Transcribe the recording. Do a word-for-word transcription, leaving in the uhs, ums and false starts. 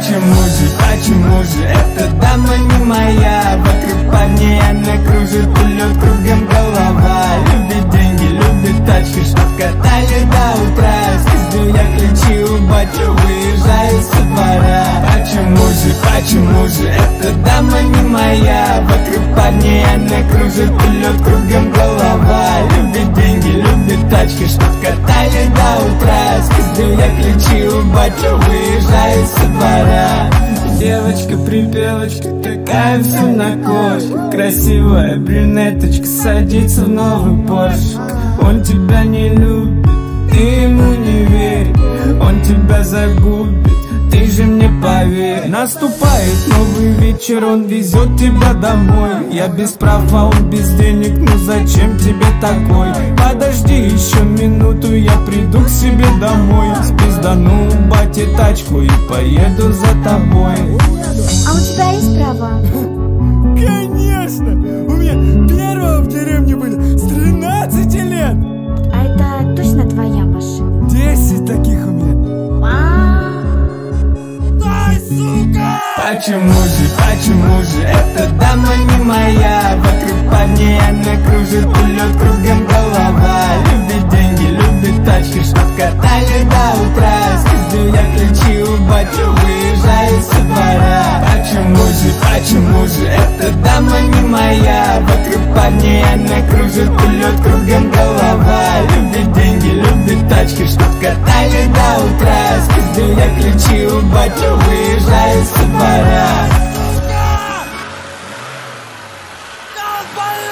Почему же, почему же эта дама не моя? Вокруг парней она кружит, плюет кругом голова. Любит деньги, любит тачки, чтоб катали до утра. Спиздил я ключи у батя, выезжаю со двора. Почему же, почему же эта дама не моя? Вокруг парней она кружит, плюет кругом голова. Любит деньги, любит тачки, чтоб катали до утра. Спиздил я ключи у батя, выезжаю со двора. Девочка-припевочка, такая все на кошке. Красивая брюнеточка садится в новый Порш. Он тебя не любит, ты ему не верь. Он тебя загубит, ты же мне поверь. Наступает новый вечер, он везет тебя домой. Я без прав, а он без денег, ну зачем тебе такой? Подожди еще минуту, я приду к себе домой. Спиздану бате тачку и поеду за тобой. А у тебя есть права? Конечно! У меня первого в деревне были с тринадцати лет! А это точно твоя машина? Десять таких у меня. А-а-а. Ай, сука! Почему же, почему же эта дама не моя? Вокруг парней она кружит, плюет кругом голова. Любит деньги, любит тачки, чтоб катали до утра. Спиздил я ключи у батя, выезжаю со двора. Почему же, почему же эта дама не моя? Вокруг парней она кружит, плюет кругом голова. Любит деньги, любит тачки, чтоб катали до утра. Спиздил я ключи у батя, выезжаю со двора. Сука!